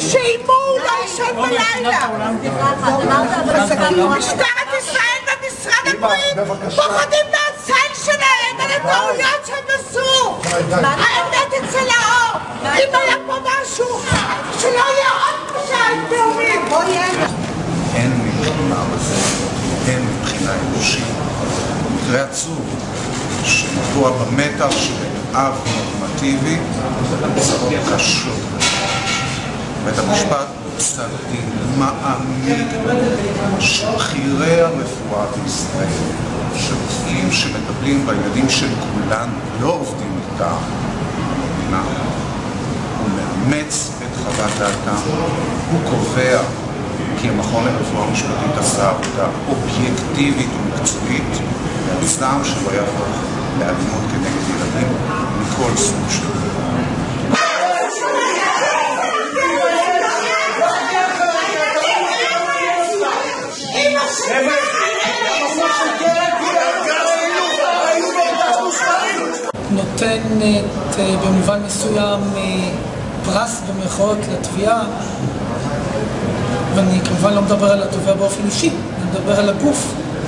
שאיימו לא לישון בלילה. משטרת ישראל ומשרד הבריאות פוחדים מהצל שלהם על הטעויות שהם עשו. האמת אצל האור. אם היה פה משהו שלא יהיה עוד פשעים תאומים. אין מבחינה בזה, אין מבחינה אנושית. מקרה עצוב שנגוע במתח של אב נורמטיבי בצרות קשות. בית המשפט פסק דין מעמיק שבכירי הרפואה בישראל, שרופאים שמטפלים בילדים של כולנו, לא עובדים איתם במדינה, הוא מאמץ את חוות דעתם, הוא קובע כי המכון לרפואה משפטית עשה עבודה אובייקטיבית ומקצועית, והזעם שלו יהפוך לאלימות כנגד ילדים מכל סוג שלו. נותנת במובן מסוים פרס במרכאות לתביעה, ואני כמובן לא מדבר על התובע באופן אישי, אני מדבר על הגוף.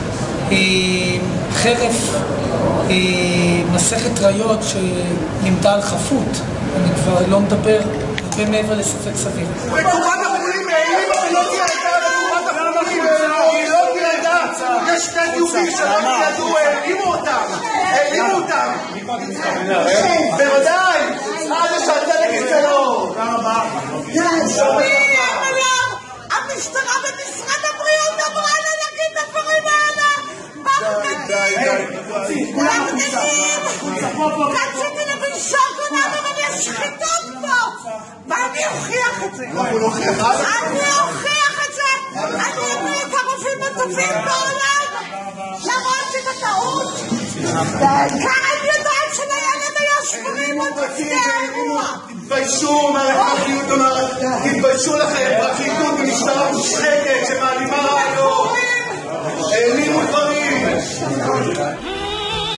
חרף מסכת ראיות שנמדה על חפות, אני כבר לא מדבר הרבה מעבר לספק סביר. בקופת החולים העלימו שלא תירדה, בקופת החולים היא לא תירדה. יש שתי דיובים שלא תירדו, העלימו אותם. בוודאי, עד שהצדק יצלו. המשטרה במשרד הבריאות אמרה לה להגיד את הדברים האלה. רציתי להבין שוקולד, אבל יש שחיתות פה. ואני אוכיח את זה. אני אוכיח את זה. אני אביא את הרופאים הטובים בעולם להראות את הטעות. כאן יודעת שלילד היה 80 עוד לפני האירוע. תתביישו תתביישו לכם, פרקליטות ומשטרה מושחתת שמעלימה ראיות. העלימו דברים.